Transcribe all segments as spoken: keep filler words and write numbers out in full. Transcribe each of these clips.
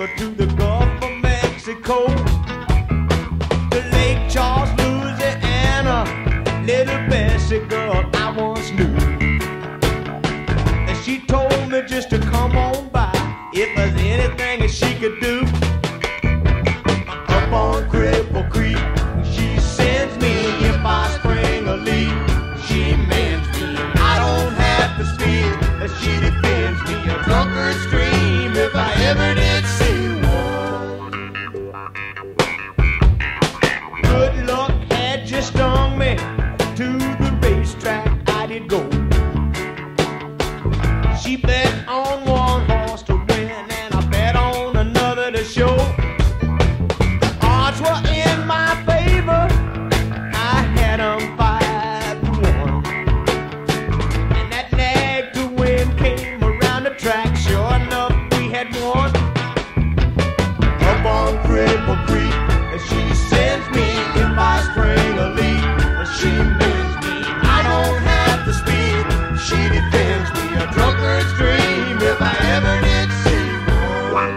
river to the Gulf of Mexico, to Lake Charles, Louisiana. Little Bessie girl I once knew, and she told me just to come on by if there's anything that she could do. Up on Cripple Creek, she sends me. If I spring a leak, she mends me. I don't have to speak, she defends me. A drunkard stream if I ever did see one. Good luck had just stung me. To the racetrack I did go. She bet on one horse to win, and I bet on another to show. The odds were in my favor. I had them five to one, and that nag to win came around the track. Sure enough, we had won. Up on Cripple Creek, and she sends me. If I spring a leak, she mends me. I don't have to speak, she defends me. A drunkard's dream if I ever did see one.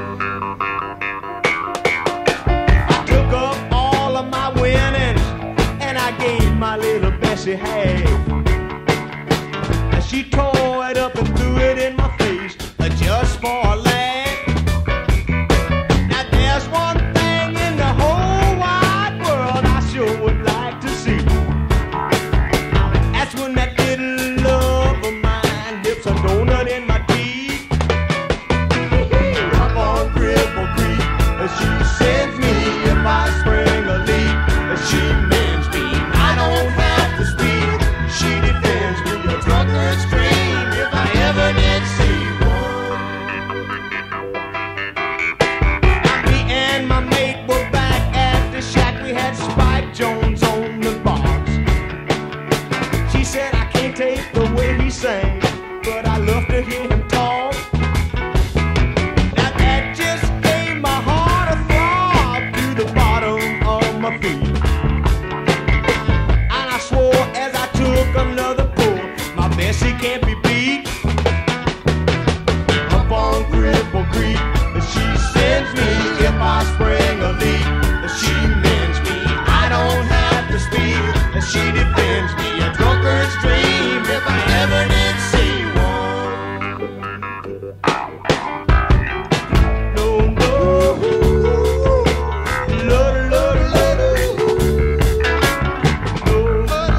I took up all of my winnings and I gave my little Bessie half, and she tore it up and threw it in my face just for a laugh. Now there's one thing in the whole wide world I sure would like to see. That's when that little love of mine dips a donut in my teeth. Up on Cripple Creek, she sends me. If I spring a leak, she mends me. I don't have to speak, she defends me. A drunkard's dream if I ever did see one. Me and my mate were back at the shack. We had Spike Jones on the box. She said, I can't take the way he sang, but I love to hear him talk. Now that just gave my heart a throb to the bottom of my feet. And I swore as I took another pull, my Bessie can't be beat. Up on Cripple Creek, she sends me. If I spring a leak, she mends me. I don't have to speak, she defends me. A drunkard's dream if I ever did see one. No, no, Lord, Lord, Lord, no, Lord,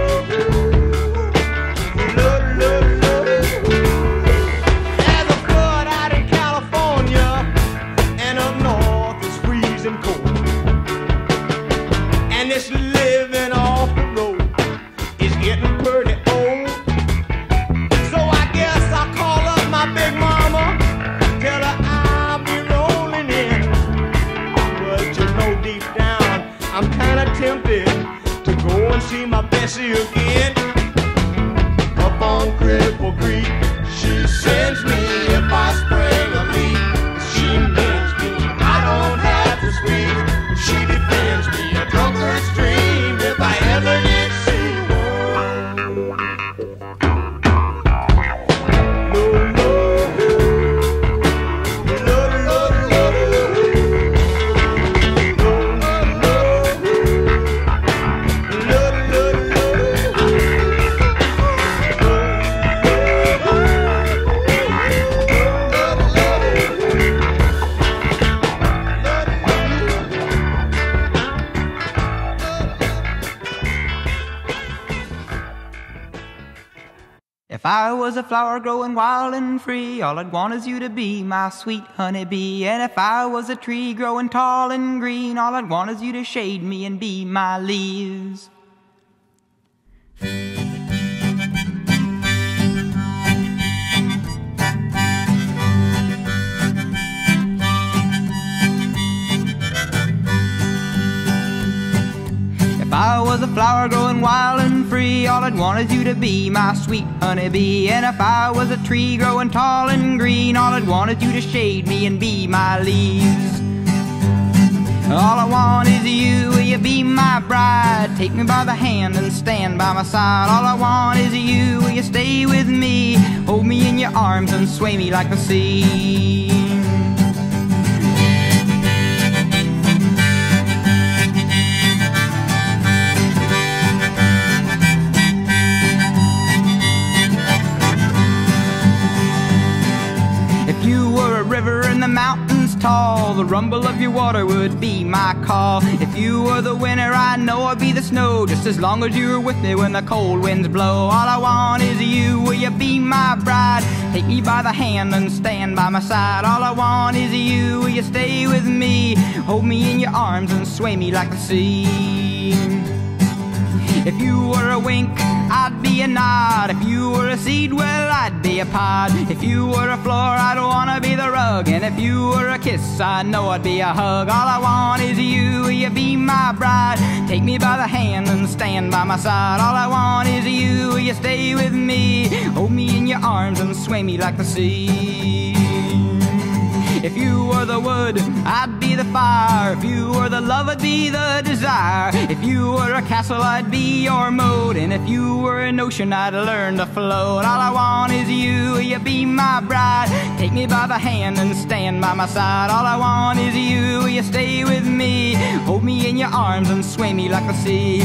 Lord, Lord, Lord. There's a flood out in California, and up north it's freezing cold, and this living off the road is getting pretty old. So I guess I'll call up my big mama, tell her I'll be rolling in. But you know deep down I'm kinda tempted to go and see my Bessie again. Up on Cripple Creek, she sends me. If I spring a leak, she mends me. I don't have to speak, she defends me. A drunkard's dream if I ever did see one. No, no, Lord, Lord, Lord, no, no, Lord, Lord, Lord. If I was a flower growing wild and free, all I'd want is you to be my sweet honeybee. And if I was a tree growing tall and green, all I'd want is you to shade me and be my leaves. If I was a flower growing wild and free, all I'd want is you to be my sweet honeybee. And if I was a tree growing tall and green, all I'd want is you to shade me and be my leaves. All I want is you, will you be my bride? Take me by the hand and stand by my side. All I want is you, will you stay with me? Hold me in your arms and sway me like the sea. If you were a river in the mountains tall, the rumble of your water would be my call. If you were the winter, I know I'd be the snow, just as long as you were with me when the cold winds blow. All I want is you, will you be my bride? Take me by the hand and stand by my side. All I want is you, will you stay with me? Hold me in your arms and sway me like the sea. If you were a wink, I'd be a nod. If you were a seed, well, I'd be a pod. If you were a floor, I'd wanna be the rug. And if you were a kiss, I know I'd be a hug. All I want is you, will you be my bride? Take me by the hand and stand by my side. All I want is you, will you stay with me? Hold me in your arms and sway me like the sea. If you were the wood, I'd be the fire. If you were the love, I'd be the desire. If you were a castle, I'd be your moat. And if you were an ocean, I'd learn to float. All I want is you, will you be my bride? Take me by the hand and stand by my side. All I want is you, will you stay with me? Hold me in your arms and sway me like the sea.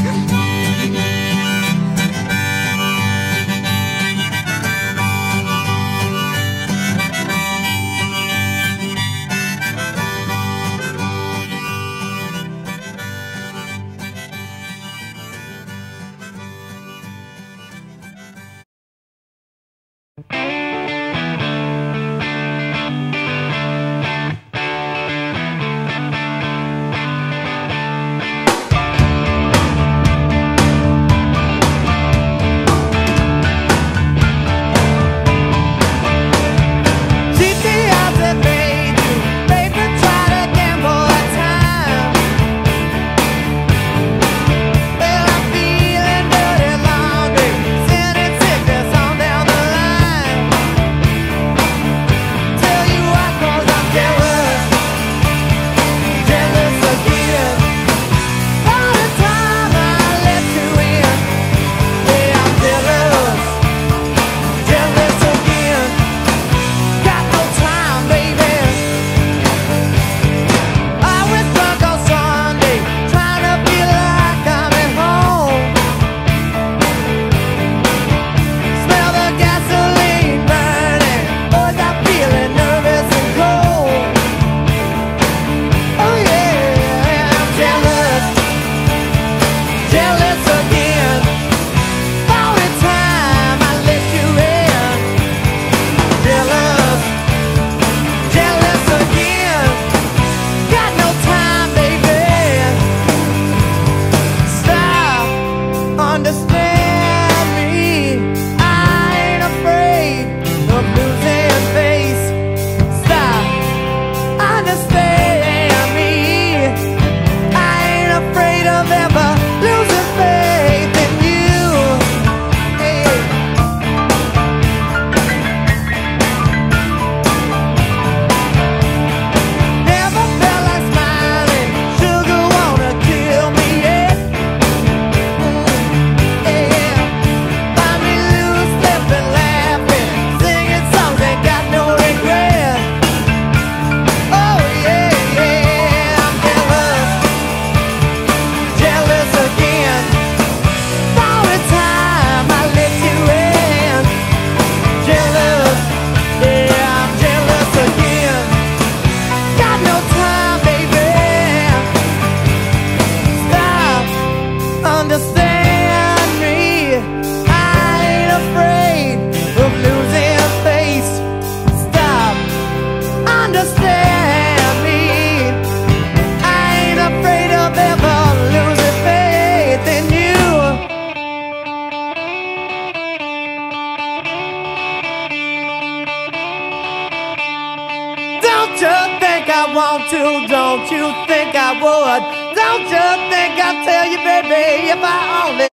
I want to, don't you think I would? Don't you think I'd tell you, baby, if I only